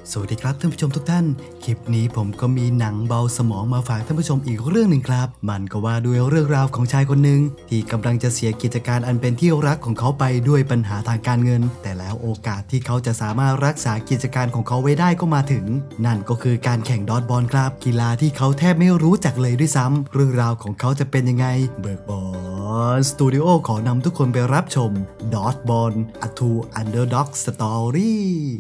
สวัสดีครับท่านผู้ชมทุกท่านคลิปนี้ผมก็มีหนังเบาสมองมาฝากท่านผู้ชมอีกเรื่องหนึ่งครับมันก็ว่าด้วยเรื่องราวของชายคนหนึ่งที่กำลังจะเสียกิจการอันเป็นที่รักของเขาไปด้วยปัญหาทางการเงินแต่แล้วโอกาสที่เขาจะสามารถรักษากิจการของเขาไว้ได้ก็มาถึงนั่นก็คือการแข่งดอทบอลครับกีฬาที่เขาแทบไม่รู้จักเลยด้วยซ้ำเรื่องราวของเขาจะเป็นยังไงเบิกบอลสตูดิโอขอนำทุกคนไปรับชมดอทบอล A Two Underdog Story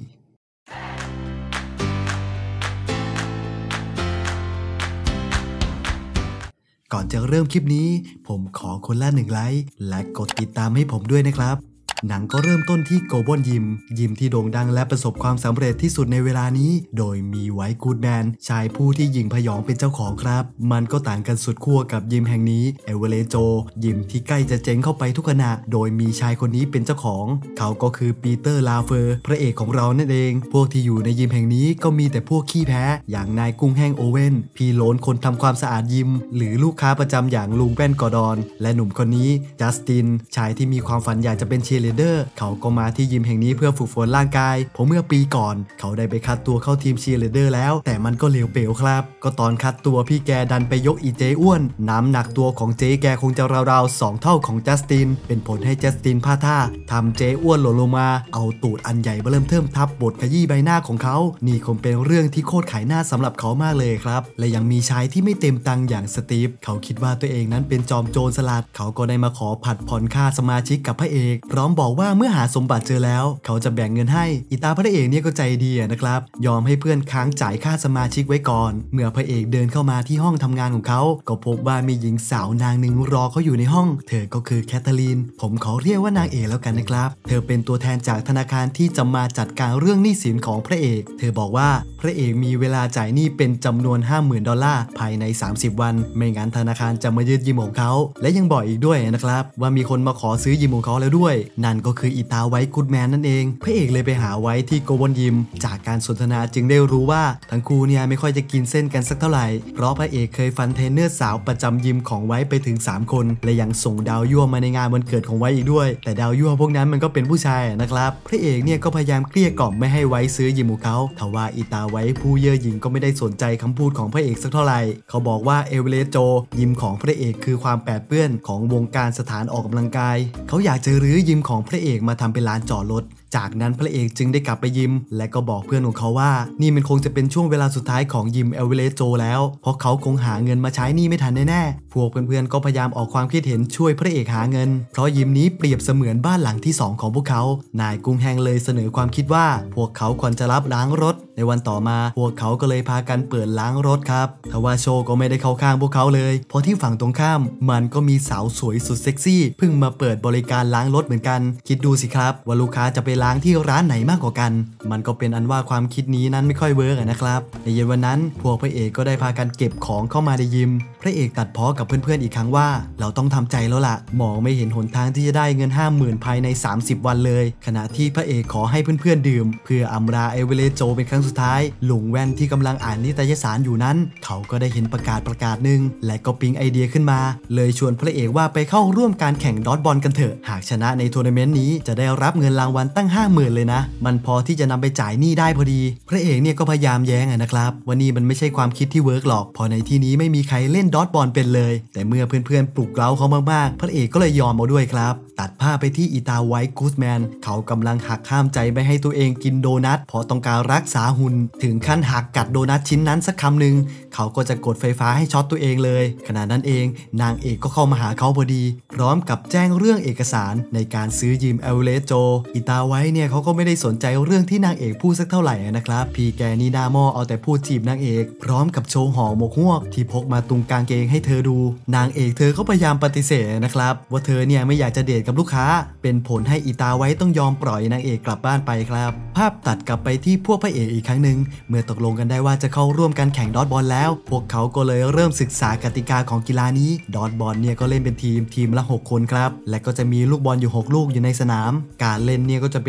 ก่อนจะเริ่มคลิปนี้ผมขอคนละ1 ไลค์และกดติดตามให้ผมด้วยนะครับหนังก็เริ่มต้นที่โกบอนยิมที่โด่งดังและประสบความสำเร็จที่สุดในเวลานี้โดยมีไวท์กูดแมนชายผู้ที่หยิ่งพยองเป็นเจ้าของครับมันก็ต่างกันสุดขั้วกับยิมแห่งนี้เอเวอเรโจยิมที่ใกล้จะเจ๊งเข้าไปทุกขณะโดยมีชายคนนี้เป็นเจ้าของเขาก็คือปีเตอร์ลาเฟอร์พระเอกของเรานั่นเองพวกที่อยู่ในยิมแห่งนี้ก็มีแต่พวกขี้แพ้อย่างนายกุ้งแห้งโอเว่นพี่โลนคนทำความสะอาดยิมหรือลูกค้าประจำอย่างลุงแว่นกอร์ดอนและหนุ่มคนนี้จัสตินชายที่มีความฝันอยากจะเป็นเชียร์ลีดเดอร์เขาก็มาที่ยิมแห่งนี้เพื่อฝึกฝนร่างกายเพราะเมื่อปีก่อนเขาได้ไปคัดตัวเข้าทีมเชียร์ลีดเดอร์แล้วแต่มันก็เหลวเป๋วครับก็ตอนคัดตัวพี่แกดันไปยกอีเจอ้วนน้ำหนักตัวของเจแกคงจะราวๆ2 เท่าของจัสตินเป็นผลให้จัสตินพลาดท่าทำเจอ้วนหล่นลงมาเอาตูดอันใหญ่เริ่มเทิมทับบดขยี้ใบหน้าของเขานี่คงเป็นเรื่องที่โคตรขายหน้าสำหรับเขามากเลยครับและยังมีชายที่ไม่เต็มตังอย่างสตีฟเขาคิดว่าตัวเองนั้นเป็นจอมโจรสลัดเขาก็ได้มาขอผัดผ่อนค่าสมาชิกกับพระเอกพร้อมบอกว่าเมื่อหาสมบัติเจอแล้วเขาจะแบ่งเงินให้อีตาพระเอกเนี่ยก็ใจดีนะครับยอมให้เพื่อนค้างจ่ายค่าสมาชิกไว้ก่อนเมื่อพระเอกเดินเข้ามาที่ห้องทำงานของเขาก็พบว่ามีหญิงสาวนางหนึ่งรอเขาอยู่ในห้องเธอก็คือแคทเธอรีนผมขอเรียกว่านางเอกแล้วกันนะครับเธอเป็นตัวแทนจากธนาคารที่จะมาจัดการเรื่องหนี้สินของพระเอกเธอบอกว่าพระเอกมีเวลาจ่ายหนี้เป็นจำนวน $50,000 ภายใน30 วันไม่งั้นธนาคารจะมายึดยิมของเขาและยังบอกอีกด้วยนะครับว่ามีคนมาขอซื้อยิมของเขาแล้วด้วยนั่นก็คืออีตาไวท์กูดแมนนั่นเองพระเอกเลยไปหาไว้ที่โกบอนยิมจากการสนทนาจึงได้รู้ว่าทั้งคู่เนี่ยไม่ค่อยจะกินเส้นกันสักเท่าไหร่เพราะพระเอกเคยฟันเทรนเนอร์สาวประจำยิมของไว้ไปถึง3 คนและยังส่งดาวยั่วมาในงานวันเกิดของไว้อีกด้วยแต่ดาวยั่วพวกนั้นมันก็เป็นผู้ชายนะครับพระเอกเนี่ยก็พยายามเกลี้ยกล่อมไม่ให้ไว้ซื้อยิมของเขาทว่าอีตาไว้ผู้เย่อหยิ่งก็ไม่ได้สนใจคำพูดของพระเอกสักเท่าไหร่เขาบอกว่าเอเวอเรสโจยิมของพระเอกคือความแปดเปื้อนของวงการสถานออกกำลังกายเขาอยากจะรื้อยิมของพระเอกมาทำเป็นลานจอดรถจากนั้นพระเอกจึงได้กลับไปยิมและก็บอกเพื่อนของเขาว่านี่มันคงจะเป็นช่วงเวลาสุดท้ายของยิมเอเวอเรสโจแล้วเพราะเขาคงหาเงินมาใช้หนี้ไม่ทันแน่ๆพวกเพื่อนๆก็พยายามออกความคิดเห็นช่วยพระเอกหาเงินเพราะยิมนี้เปรียบเสมือนบ้านหลังที่2ของพวกเขานายกุ้งแห้งเลยเสนอความคิดว่าพวกเขาควรจะรับล้างรถในวันต่อมาพวกเขาก็เลยพากันเปิดล้างรถครับทว่าโชก็ไม่ได้เข้าข้างพวกเขาเลยเพราะที่ฝั่งตรงข้ามมันก็มีสาวสวยสุดเซ็กซี่เพิ่งมาเปิดบริการล้างรถเหมือนกันคิดดูสิครับว่าลูกค้าจะไปล้างที่ร้านไหนมากกว่ากันมันก็เป็นอันว่าความคิดนี้นั้นไม่ค่อยเวิร์กนะครับในเย็นวันนั้นพวกพระเอกก็ได้พากันเก็บของเข้ามาในยิมพระเอกตัดพ้อกับเพื่อนๆอีกครั้งว่าเราต้องทำใจแล้วล่ะมองไม่เห็นหนทางที่จะได้เงิน 50,000 ภายใน30 วันเลยขณะที่พระเอกขอให้เพื่อนๆดื่มเพื่ออำลาเอเวอเรสโจเป็นครั้งสุดท้ายลุงแว่นที่กำลังอ่านนิตยสารอยู่นั้นเขาก็ได้เห็นประกาศหนึ่งและก็ปิ๊งไอเดียขึ้นมาเลยชวนพระเอกว่าไปเข้าร่วมการแข่งดอทบอลกันเถอะหากชนะในทัวร์นาเมนต์นี้จะได้รับเงินรางวัลตั้ง 50,000 เลยนะมันพอที่จะนำไปจ่ายหนี้ได้พอดีพระเอกเนี่ยก็พยายามแย้งนะครับว่านี่มันไม่ใช่ความคิดที่เวิร์กหรอกพอในที่นี้ไม่มีใครเล่นดอทบอลเป็นเลยแต่เมื่อเพื่อนๆปลุกเร้าเขามากๆพระเอกก็เลยยอมเอาด้วยครับตัดภาพไปที่อีตาไวท์กูดแมนเขากำลังหักห้ามใจไม่ให้ตัวเองกินโดนัทเพราะต้องการรักษาหุ่นถึงขั้นหักกัดโดนัทชิ้นนั้นสักคำหนึ่งเขาก็จะกดไฟฟ้าให้ช็อตตัวเองเลยขณะนั้นเองนางเอกก็เข้ามาหาเขาพอดีพร้อมกับแจ้งเรื่องเอกสารในการซื้อยิมเอเวอเรสโจอีตาไวท์เนี่ยเขาก็ไม่ได้สนใจเรื่องที่นางเอกพูดสักเท่าไหร่นะครับพี่แกนี่หน้าหม้อเอาแต่พูดจีบนางเอกพร้อมกับโชว์ห่อหมกฮวกที่พกมาตุงกางเกงให้เธอดูนางเอกเธอก็พยายามปฏิเสธนะครับว่าเธอเนี่ยไม่อยากจะเดทกับลูกค้าเป็นผลให้อีตาไว้ต้องยอมปล่อยนางเอกกลับบ้านไปครับภาพตัดกลับไปที่พวกพระเอกอีกครั้งหนึ่งเมื่อตกลงกันได้ว่าจะเข้าร่วมการแข่งดอทบอลแล้วพวกเขาก็เลยเริ่มศึกษากติกาของกีฬานี้ดอทบอลเนี่ยก็เล่นเป็นทีมละ6 คนครับและก็จะมีลูกบอลอยู่6 ลูกอยู่ในสนามการเล่นเนี่ยก็จะเป็น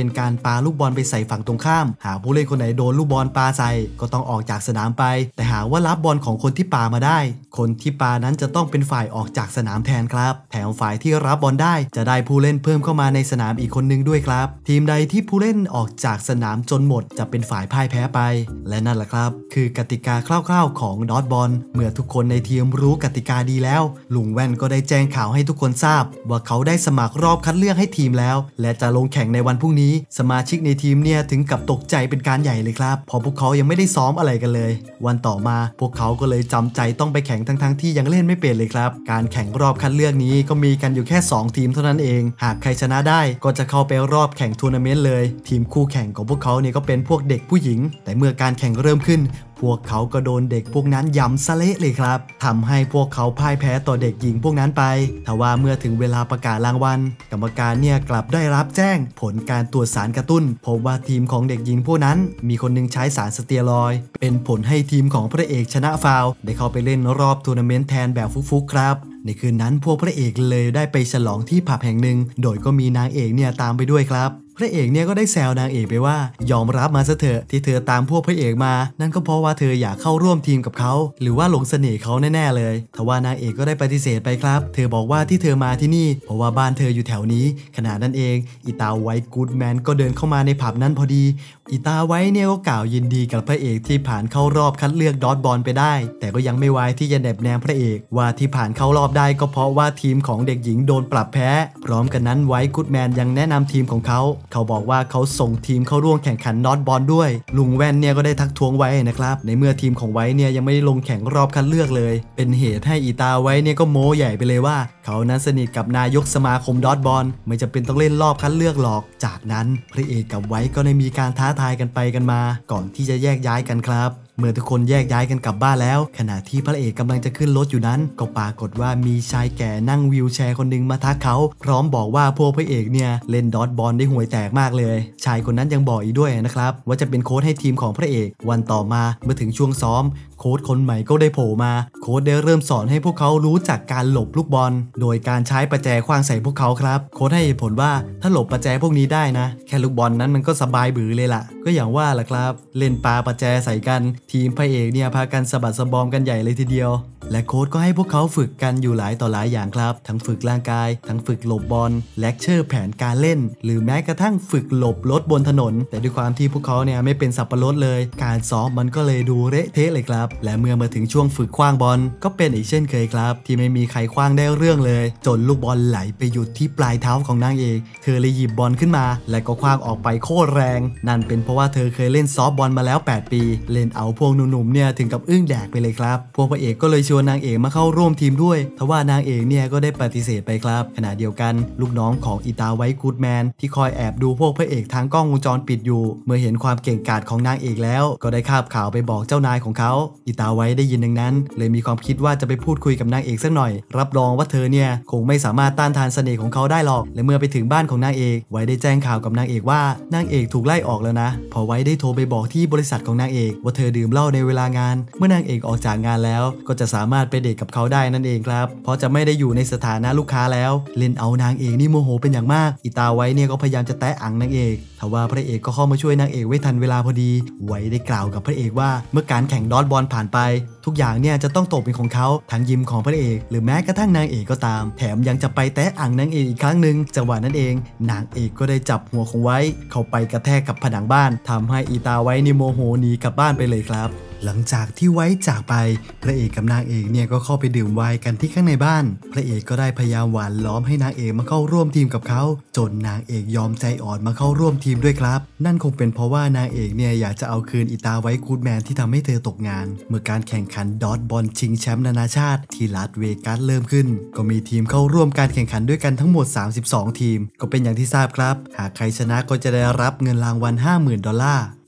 เป็นการปาลูกบอลไปใส่ฝั่งตรงข้ามหากผู้เล่นคนไหนโดนลูกบอลปาใส่ก็ต้องออกจากสนามไปแต่หากว่ารับบอลของคนที่ปามาได้คนที่ปานั้นจะต้องเป็นฝ่ายออกจากสนามแทนครับแถมฝ่ายที่รับบอลได้จะได้ผู้เล่นเพิ่มเข้ามาในสนามอีกคนนึงด้วยครับทีมใดที่ผู้เล่นออกจากสนามจนหมดจะเป็นฝ่ายพ่ายแพ้ไปและนั่นแหละครับคือกติกาคร่าวๆของดอทบอลเมื่อทุกคนในทีมรู้กติกาดีแล้วลุงแว่นก็ได้แจ้งข่าวให้ทุกคนทราบว่าเขาได้สมัครรอบคัดเลือกให้ทีมแล้วและจะลงแข่งในวันพรุ่งนี้สมาชิกในทีมเนี่ยถึงกับตกใจเป็นการใหญ่เลยครับเพราะพวกเขายังไม่ได้ซ้อมอะไรกันเลยวันต่อมาพวกเขาก็เลยจำใจต้องไปแข่งทั้งที่ยังเล่นไม่เป็นเลยครับการแข่งรอบคัดเลือกนี้ก็มีกันอยู่แค่2ทีมเท่านั้นเองหากใครชนะได้ก็จะเข้าไปรอบแข่งทัวร์นาเมนต์เลยทีมคู่แข่งของพวกเขาเนี่ยก็เป็นพวกเด็กผู้หญิงแต่เมื่อการแข่งเริ่มขึ้นพวกเขาก็โดนเด็กพวกนั้นยำซะเละเลยครับทำให้พวกเขาพ่ายแพ้ต่อเด็กหญิงพวกนั้นไปทว่าเมื่อถึงเวลาประกาศรางวัลกรรมการเนี่ยกลับได้รับแจ้งผลการตรวจสารกระตุ้นพบว่าทีมของเด็กหญิงพวกนั้นมีคนนึงใช้สารสเตียรอยด์เป็นผลให้ทีมของพระเอกชนะฟาวล์ได้เข้าไปเล่นรอบทัวร์นาเมนต์แทนแบบฟุกๆครับในคืนนั้นพวกพระเอกเลยได้ไปฉลองที่ผับแห่งหนึ่งโดยก็มีนางเอกเนี่ยตามไปด้วยครับพระเอกเนี่ยก็ได้แซวนางเอกไปว่ายอมรับมาซะเถอะที่เธอตามพวกพระเอกมานั่นก็เพราะว่าเธออยากเข้าร่วมทีมกับเขาหรือว่าหลงเสน่ห์เขาแน่ๆเลยทว่านางเอกก็ได้ปฏิเสธไปครับเธอบอกว่าที่เธอมาที่นี่เพราะว่าบ้านเธออยู่แถวนี้ขณะนั้นเองอีตาไวท์กู๊ดแมนก็เดินเข้ามาในผับนั้นพอดีอีตาไวท์เนี่ยก็กล่าวยินดีกับพระเอกที่ผ่านเข้ารอบคัดเลือกดอทบอลไปได้แต่ก็ยังไม่ไว้ที่จะแนบแนมพระเอกว่าที่ผ่านเข้ารอบได้ก็เพราะว่าทีมของเด็กหญิงโดนปรับแพ้พร้อมกันนั้นไวท์กู๊ดแมนยังแนะนำทีมของเขาบอกว่าเขาส่งทีมเข้าร่วมแข่งขันดอทบอลด้วยลุงแว่นเนี่ยก็ได้ทักท้วงไว้นะครับในเมื่อทีมของไว้เนี่ยยังไม่ได้ลงแข่งรอบคัดเลือกเลยเป็นเหตุให้อีตาไว้เนี่ยก็โม้ใหญ่ไปเลยว่าเขานั้นสนิทกับนายกสมาคมดอทบอลไม่จำเป็นต้องเล่นรอบคัดเลือกหรอกจากนั้นพระเอกกับไว้ก็ได้มีการท้าทายกันไปกันมาก่อนที่จะแยกย้ายกันครับเมื่อทุกคนแยกย้ายกันกลับบ้านแล้วขณะที่พระเอกกำลังจะขึ้นรถอยู่นั้นก็ปรากฏว่ามีชายแก่นั่งวีลแชร์คนหนึ่งมาทักเขาพร้อมบอกว่าพวกพระเอกเนี่ยเล่นดอทบอลได้ห่วยแตกมากเลยชายคนนั้นยังบอกอีกด้วยนะครับว่าจะเป็นโค้ชให้ทีมของพระเอกวันต่อมาเมื่อถึงช่วงซ้อมโค้ชคนใหม่ก็ได้โผล่มาโค้ชได้เริ่มสอนให้พวกเขารู้จักการหลบลูกบอลโดยการใช้ประแจขว้างใส่พวกเขาครับโค้ชให้เหตุผลว่าถ้าหลบประแจพวกนี้ได้นะแค่ลูกบอลนั้นมันก็สบายบือเลยล่ะก็อย่างว่าแหละครับเล่นปาประแจใส่กันทีมพระเอกเนี่ยพากันสะบัดสะบอมกันใหญ่เลยทีเดียวและโค้ชก็ให้พวกเขาฝึกกันอยู่หลายต่อหลายอย่างครับทั้งฝึกร่างกายทั้งฝึกหลบบอลเลคเชอร์แผนการเล่นหรือแม้กระทั่งฝึกหลบรถบนถนนแต่ด้วยความที่พวกเขาเนี่ยไม่เป็นสับปะรดเลยการซ้อมมันก็เลยดูเละเทะเลยครับและเมื่อมาถึงช่วงฝึกขว้างบอลก็เป็นอีกเช่นเคยครับที่ไม่มีใครขว้างได้เรื่องเลยจนลูกบอลไหลไปหยุดที่ปลายเท้าของนางเอกเธอเลยหยิบบอลขึ้นมาและก็ขว้างออกไปโคตรแรงนั่นเป็นเพราะว่าเธอเคยเล่นซอฟต์บอลมาแล้ว8 ปีเล่นเอาพวกหนุ่มๆเนี่ยถึงกับอึ้งแดกไปเลยครับพวกพระเอกก็เลยชวนนางเอกมาเข้าร่วมทีมด้วยทว่านางเอกเนี่ยก็ได้ปฏิเสธไปครับขณะเดียวกันลูกน้องของอีตาไวท์กู๊ดแมนที่คอยแอบดูพวกพระเอกทางกล้องวงจรปิดอยู่เมื่อเห็นความเก่งกาจของนางเอกแล้วก็ได้คาบข่าวไปบอกเจ้านายของเขาอีตาไวท์ได้ยินดังนั้นเลยมีความคิดว่าจะไปพูดคุยกับนางเอกสักหน่อยรับรองว่าเธอเนี่ยคงไม่สามารถต้านทานเสน่ห์ของเขาได้หรอกและเมื่อไปถึงบ้านของนางเอกไว้ได้แจ้งข่าวกับนางเอกว่านางเอกถูกไล่ออกแล้วนะพอไว้ได้โทรไปบอกที่บริษัทของนางเอกว่าเธอดื่มเหล้าในเวลางานเมื่อนางเอกออกจากงานแล้วก็จะสามารถไปเดทกับเขาได้นั่นเองครับเพราะจะไม่ได้อยู่ในสถานะลูกค้าแล้วเล่นเอานางเอกนี่โมโหเป็นอย่างมากอีตาไว้เนี่ยก็พยายามจะแตะอังนางเอกทว่าพระเอกก็เข้ามาช่วยนางเอกไว้ทันเวลาพอดีไว้ได้กล่าวกับพระเอกว่าเมื่อการแข่งดอทบอลผ่านไปทุกอย่างเนี่ยจะต้องตกเป็นของเขาทั้งยิมของพระเอกหรือแม้กระทั่งนางเอกก็ตามแถมยังจะไปแตะอังนางเอกอีกครั้งหนึ่งจังหวะนั้นเองนางเอกก็ได้จับหัวของไว้เข้าไปกระแทกกับผนังบ้านทำให้อีตาไว้นี่โมโหหนีกลับบ้านไปเลยครับหลังจากที่ไว้จากไปพระเอกกับนางเอกเนี่ยก็เข้าไปดื่มไวน์กันที่ข้างในบ้านพระเอกก็ได้พยายามหวานล้อมให้นางเอกมาเข้าร่วมทีมกับเขาจนนางเอกยอมใจอ่อนมาเข้าร่วมทีมด้วยครับนั่นคงเป็นเพราะว่านางเอกเนี่ยอยากจะเอาคืนอีตาไว้กู๊ดแมนที่ทำให้เธอตกงานเมื่อการแข่งขันดอทบอลชิงแชมป์นานาชาติที่ลาสเวกัสเริ่มขึ้นก็มีทีมเข้าร่วมการแข่งขันด้วยกันทั้งหมด32ทีมก็เป็นอย่างที่ทราบครับหากใครชนะก็จะได้รับเงินรางวัล $50,000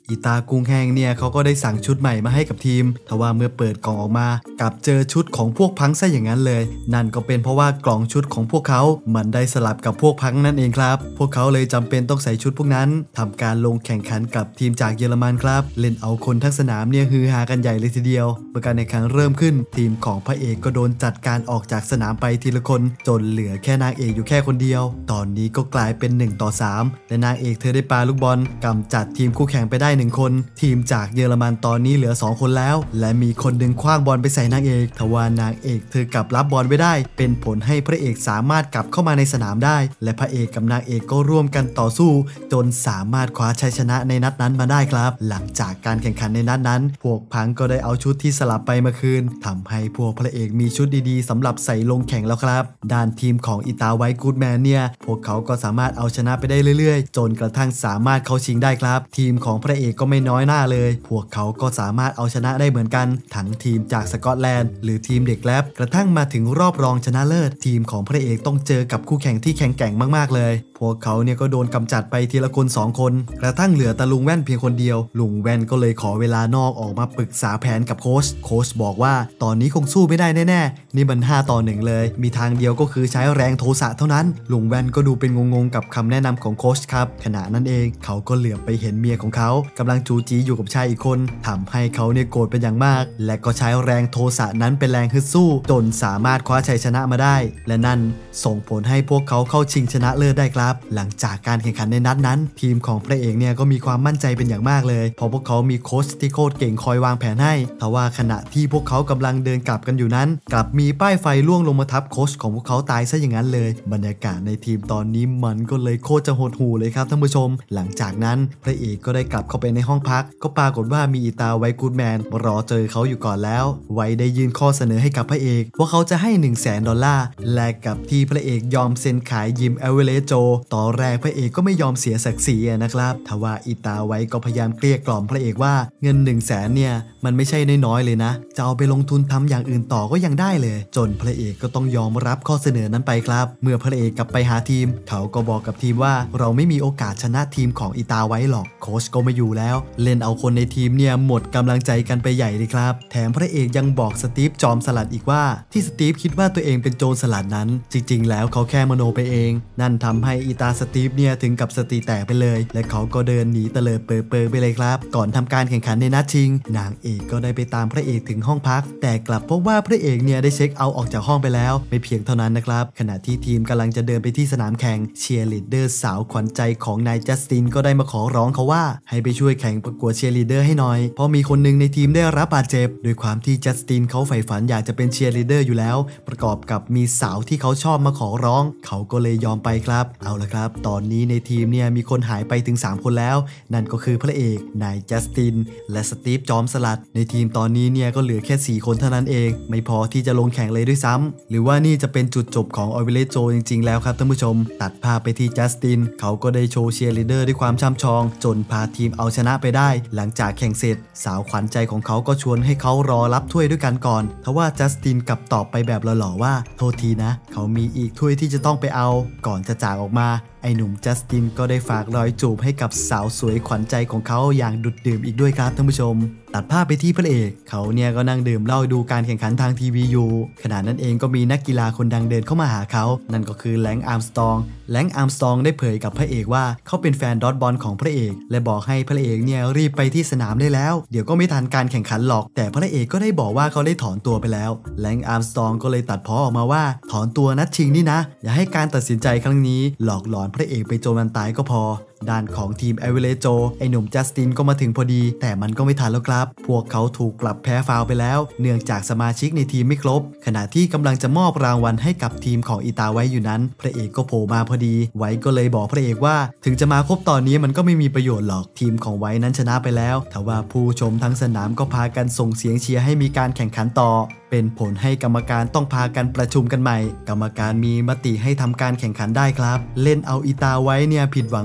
อีตากุ้งแห้งเนี่ยเขาก็ได้สั่งชุดใหม่มาให้กับทีมทว่าเมื่อเปิดกล่องออกมากลับเจอชุดของพวกพังซะอย่างนั้นเลยนั่นก็เป็นเพราะว่ากล่องชุดของพวกเขามันได้สลับกับพวกพังนั่นเองครับพวกเขาเลยจำเป็นต้องใส่ชุดพวกนั้นทำการลงแข่งขันกับทีมจากเยอรมันครับเล่นเอาคนทั้งสนามเนี่ยฮือฮากันใหญ่เลยทีเดียวเมื่อการแข่งขันเริ่มขึ้นทีมของพระเอกก็โดนจัดการออกจากสนามไปทีละคนจนเหลือแค่นางเอกอยู่แค่คนเดียวตอนนี้ก็กลายเป็น1-3และนางเอกเธอได้ปาลูกบอลกำจัดทีมคู่แข่งไปได้1คนทีมจากเยอรมันตอนนี้เหลือ2คนแล้วและมีคนดึงขว้างบอลไปใส่นางเอกทว่านางเอกเธอกลับรับบอลไว้ได้เป็นผลให้พระเอกสามารถกลับเข้ามาในสนามได้และพระเอกกับนางเอกก็ร่วมกันต่อสู้จนสามารถคว้าชัยชนะในนัดนั้นมาได้ครับหลังจากการแข่งขันในนัดนั้นพวกพังก็ได้เอาชุดที่สลับไปมาคืนทำให้พวกพระเอกมีชุดดีๆสำหรับใส่ลงแข่งแล้วครับด้านทีมของอิตาไวท์กู๊ดแมนเนี่ยพวกเขาก็สามารถเอาชนะไปได้เรื่อยๆจนกระทั่งสามารถเข้าชิงได้ครับทีมของพระเอกก็ไม่น้อยหน้าเลยพวกเขาก็สามารถเอาชนะได้เหมือนกันทั้งทีมจากสกอตแลนด์หรือทีมเด็กแรปกระทั่งมาถึงรอบรองชนะเลิศทีมของพระเอกต้องเจอกับคู่แข่งที่แข็งแกร่งมากๆเลยพวกเขาเนี่ยก็โดนกำจัดไปทีละคน2คนกระทั่งเหลือแต่ลุงแว่นเพียงคนเดียวลุงแว่นก็เลยขอเวลานอกออกมาปรึกษาแผนกับโค้ชบอกว่าตอนนี้คงสู้ไม่ได้แน่ๆนี่มัน5-1เลยมีทางเดียวก็คือใช้แรงโทสะเท่านั้นลุงแว่นก็ดูเป็นงงๆกับคำแนะนำของโค้ชครับขณะนั้นเองเขาก็เหลือบไปเห็นเมียของเขากำลังจูจีอยู่กับชายอีกคนทำให้เขาเนี่ยโกรธเป็นอย่างมากและก็ใช้แรงโทสะนั้นเป็นแรงฮึดสู้จนสามารถคว้าชัยชนะมาได้และนั่นส่งผลให้พวกเขาเข้าชิงชนะเลิศได้ครับหลังจากการแข่งขันในนัดนั้นทีมของพระเอกเนี่ยก็มีความมั่นใจเป็นอย่างมากเลยเพราะพวกเขามีโค้ชที่โคตรเก่งคอยวางแผนให้ทว่าขณะที่พวกเขากำลังเดินกลับกันอยู่นั้นกลับมีป้ายไฟล่วงลงมาทับโค้ชของพวกเขาตายซะอย่างนั้นเลยบรรยากาศในทีมตอนนี้มันก็เลยโคตรจะหดหู่เลยครับท่านผู้ชมหลังจากนั้นพระเอกก็ได้กลับเข้าไปในห้องพักก็ปรากฏว่ามีอีตาไวท์กู๊ดแมนรอเจอเขาอยู่ก่อนแล้วไว้ได้ยื่นข้อเสนอให้กับพระเอกว่าเขาจะให้$100,000แลกกับที่พระเอกยอมเซ็นขายยิมเอเวอเรสต์โจตอนแรกพระเอกก็ไม่ยอมเสียศักดิ์ศรีนะครับทว่าอีตาไวท์ก็พยายามเกลี้ยกล่อมพระเอกว่าเงิน100,000เนี่ยมันไม่ใช่น้อยๆเลยนะจะเอาไปลงทุนทำอย่างอื่นต่อก็ยังได้เลยจนพระเอกก็ต้องยอมรับข้อเสนอนั้นไปครับเมื่อพระเอกกลับไปหาทีมเขาก็บอกกับทีมว่าเราไม่มีโอกาสชนะทีมของอีตาไวท์หรอกโค้ชก็ไม่อยู่แล้วเล่นเอาคนในทีมเนี่ยหมดกำลังใจกันไปใหญ่เลยครับแถมพระเอกยังบอกสตีฟจอมสลัดอีกว่าที่สตีฟคิดว่าตัวเองเป็นโจรสลัดนั้นจริงๆแล้วเขาแค่มโนไปเองนั่นทำให้อีตาสตีฟเนี่ยถึงกับสติแตกไปเลยและเขาก็เดินหนีเตลิดเปิดไปเลยครับก่อนทำการแข่งขันในนัดชิงนางเอกก็ได้ไปตามพระเอกถึงห้องพักแต่กลับพบว่าพระเอกเนี่ยได้เช็คเอาท์ออกจากห้องไปแล้วไม่เพียงเท่านั้นนะครับขณะที่ทีมกำลังจะเดินไปที่สนามแข่งเชียร์ลีดเดอร์สาวขวัญใจของนายจัสตินก็ได้มาขอร้องเขาว่าให้ไปช่วยแข่งประกวดเชียร์ลีดเดอร์ให้หน่อยเพราะมีคนหนึ่งในทีมได้รับบาดเจ็บโดยความที่จัสตินเขาใฝ่ฝันอยากจะเป็นเชียร์ลีดเดอร์อยู่แล้วประกอบกับมีสาวที่เขาชอบมาขอร้องเขาก็เลยยอมไปครับเอาละครับตอนนี้ในทีมเนี่ยมีคนหายไปถึง3คนแล้วนั่นก็คือพระเอกนายจัสตินและสตีฟจอมสลัดในทีมตอนนี้เนี่ยก็เหลือแค่4คนเท่านั้นเองไม่พอที่จะลงแข่งเลยด้วยซ้ำหรือว่านี่จะเป็นจุดจบของออเวเลโจจริงๆแล้วครับท่านผู้ชมตัดภาพไปที่จัสตินเขาก็ได้โชว์เชียร์ลีดเดอร์ด้วยความช่ำชองจนพาทีมเอาชนะไปได้หลังจากแข่งเสร็จสาวขวัญใจของเขาก็ชวนให้เขารอรับถ้วยด้วยกันก่อนทว่าจัสตินกลับตอบไปแบบหล่อๆว่าโทษทีนะเขามีอีกถ้วยที่จะต้องไปเอาก่อนจะจากออกมาไอ้หนุ่มจัสตินก็ได้ฝากรอยจูบให้กับสาวสวยขวัญใจของเขาอย่างดุดดื่มอีกด้วยครับท่านผู้ชมตัดภาพไปที่พระเอกเขาเนี่ยก็นั่งดื่มเหล้าดูการแข่งขันทางทีวีอยู่ขณะนั้นเองก็มีนักกีฬาคนดังเดินเข้ามาหาเขานั่นก็คือแลงอาร์มสตรองได้เผยกับพระเอกว่าเขาเป็นแฟนดอทบอลของพระเอกและบอกให้พระเอกเนี่ยรีบไปที่สนามได้แล้วเดี๋ยวก็ไม่ทันการแข่งขันหรอกแต่พระเอกก็ได้บอกว่าเขาได้ถอนตัวไปแล้วแลงอาร์มสตรองก็เลยตัดพ้อออกมาว่าถอนตัวนัดชิงนี่นะอย่าให้การตัดสินใจครั้งนี้หลอกหลอนพระเอกไปจนมันตายก็พอด้านของทีมเอเวอเรสต์โจไอหนุ่มจัสตินก็มาถึงพอดีแต่มันก็ไม่ทันแล้วครับพวกเขาถูกกลับแพ้ฟาวล์ไปแล้วเนื่องจากสมาชิกในทีมไม่ครบขณะที่กำลังจะมอบรางวัลให้กับทีมของอีตาไว้อยู่นั้นพระเอกก็โผล่มาพอดีไว้ก็เลยบอกพระเอกว่าถึงจะมาครบตอนนี้มันก็ไม่มีประโยชน์หรอกทีมของไว้นั้นชนะไปแล้วทว่าผู้ชมทั้งสนามก็พากันส่งเสียงเชียร์ให้มีการแข่งขันต่อเป็นผลให้กรรมการต้องพากันประชุมกันใหม่กรรมการมีมติให้ทำการแข่งขันได้ครับเล่นเอาอีตาไว้เนี่ยผิดหวังเป็นอย่างมาก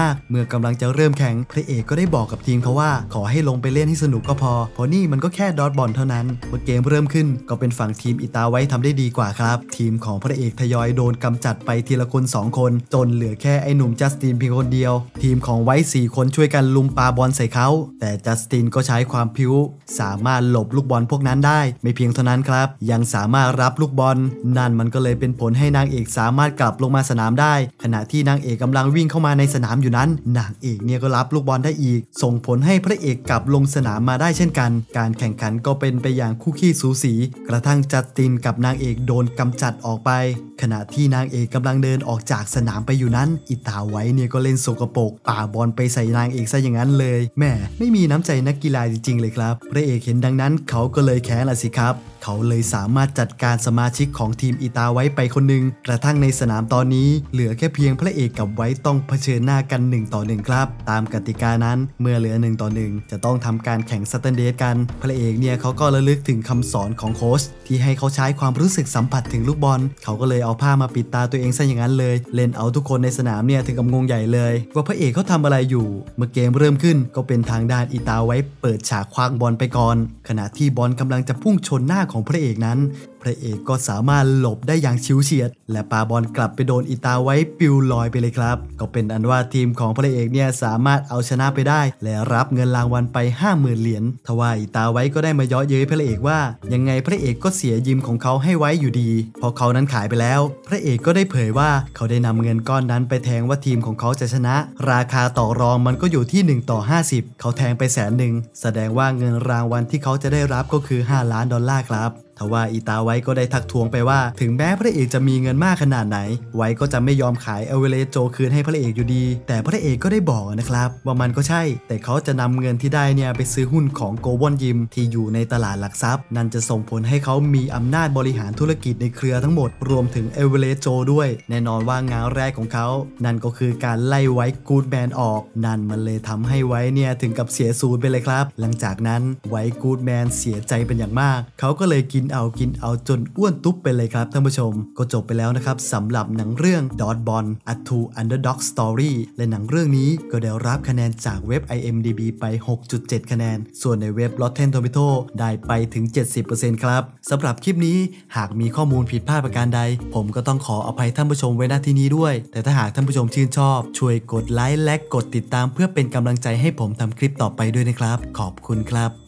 ากเมื่อกำลังจะเริ่มแข่งพระเอกก็ได้บอกกับทีมเขาว่าขอให้ลงไปเล่นให้สนุกก็พอเพราะนี่มันก็แค่ดอทบอลเท่านั้นเมื่อเกมเริ่มขึ้นก็เป็นฝั่งทีมอิตาไว้ทำได้ดีกว่าครับทีมของพระเอกทยอยโดนกำจัดไปทีละคน2 คนจนเหลือแค่ไอ้หนุ่มจัสตินเพียงคนเดียวทีมของไว้4 คนช่วยกันลุมปาบอลใส่เขาแต่จัสตินก็ใช้ความพิ้วสามารถหลบลูกบอลพวกนั้นได้ไม่เพียงเท่านั้นครับยังสามารถรับลูกบอลนั่นมันก็เลยเป็นผลให้นางเอกสามารถกลับลงมาสนามได้ขณะที่นางเอกกำลังวิ่งเข้ามาในสนามอยู่นั้นนางเอกเนี่ยก็รับลูกบอลได้อีกส่งผลให้พระเอกกลับลงสนามมาได้เช่นกันการแข่งขันก็เป็นไปอย่างคู่ขี้สูสีกระทั่งจัสตินกับนางเอกโดนกำจัดออกไปขณะที่นางเอกกำลังเดินออกจากสนามไปอยู่นั้นอิตาไว้เนี่ยก็เล่นสกปรกป่าบอลไปใส่นางเอกซะอย่างนั้นเลยแม่ไม่มีน้ำใจนักกีฬาจริงๆเลยครับพระเอกเห็นดังนั้นเขาก็เลยแค้นละสิครับเขาเลยสามารถจัดการสมาชิกของทีมอิตาไว้ไปคนหนึ่งกระทั่งในสนามตอนนี้เหลือแค่เพียงพระเอกกับไว้ต้องเผชิญหน้ากัน1 ต่อ 1ครับตามกติกานั้นเมื่อเหลือ1 ต่อ 1จะต้องทำการแข่งสแตนเดร์ดกันพระเอกเนี่ยเขาก็ระลึกถึงคำสอนของโค้ชที่ให้เขาใช้ความรู้สึกสัมผัสถึงลูกบอลเขาก็เลยเอาผ้ามาปิดตาตัวเองซะอย่างนั้นเลยเล่นเอาทุกคนในสนามเนี่ยถึงกับงงใหญ่เลยว่าพระเอกเขาทำอะไรอยู่เมื่อเกมเริ่มขึ้นก็เป็นทางด้านอิตาไว้เปิดฉากคว้างบอลไปก่อนขณะที่บอลกำลังจะพุ่งชนหน้าของพระเอกนั้นพระเอกก็สามารถหลบได้อย่างฉิวเฉียดและปาบอลกลับไปโดนอิตาไว้ปิวลอยไปเลยครับก็เป็นอันว่าทีมของพระเอกเนี่ยสามารถเอาชนะไปได้และรับเงินรางวัลไป 50,000 เหรียญทว่าอิตาไว้ก็ได้มาเยาะเย้ยพระเอกว่ายังไงพระเอกก็เสียยิมของเขาให้ไว้อยู่ดีพอเขานั้นขายไปแล้วพระเอกก็ได้เผยว่าเขาได้นำเงินก้อนนั้นไปแทงว่าทีมของเขาจะชนะราคาต่อรองมันก็อยู่ที่1 ต่อ 50เขาแทงไป100,000แสดงว่าเงินรางวัลที่เขาจะได้รับก็คือ$5 ล้านครับทว่าอิตาไว้ก็ได้ทักท้วงไปว่าถึงแม้พระเอกจะมีเงินมากขนาดไหนไว้ก็จะไม่ยอมขายเอเวเรสโจคืนให้พระเอกอยู่ดีแต่พระเอกก็ได้บอกนะครับว่ามันก็ใช่แต่เขาจะนำเงินที่ได้เนี่ยไปซื้อหุ้นของโกลบอลยิมที่อยู่ในตลาดหลักทรัพย์นั่นจะส่งผลให้เขามีอำนาจบริหารธุรกิจในเครือทั้งหมดรวมถึงเอเวเรสโจด้วยแน่นอนว่างานแรกของเขานั่นก็คือการไล่ไว้กู๊ดแมนออกนั่นมันเลยทำให้ไว้เนี่ยถึงกับเสียสูญไปเลยครับหลังจากนั้นไว้กู๊ดแมนเสียใจเป็นอย่างมากเขาก็เลยกินเอาจนอ้วนตุ๊บไปเลยครับท่านผู้ชมก็จบไปแล้วนะครับสำหรับหนังเรื่อง Dodgeball A True Underdog Story และหนังเรื่องนี้ก็ได้รับคะแนนจากเว็บ IMDb ไป 6.7 คะแนนส่วนในเว็บ Rotten Tomato ได้ไปถึง 70% ครับสำหรับคลิปนี้หากมีข้อมูลผิดพลาดประการใดผมก็ต้องขออภัยท่านผู้ชมไว้ณที่นี้ด้วยแต่ถ้าหากท่านผู้ชมชื่นชอบช่วยกดไลค์และกดติดตามเพื่อเป็นกำลังใจให้ผมทำคลิปต่อไปด้วยนะครับขอบคุณครับ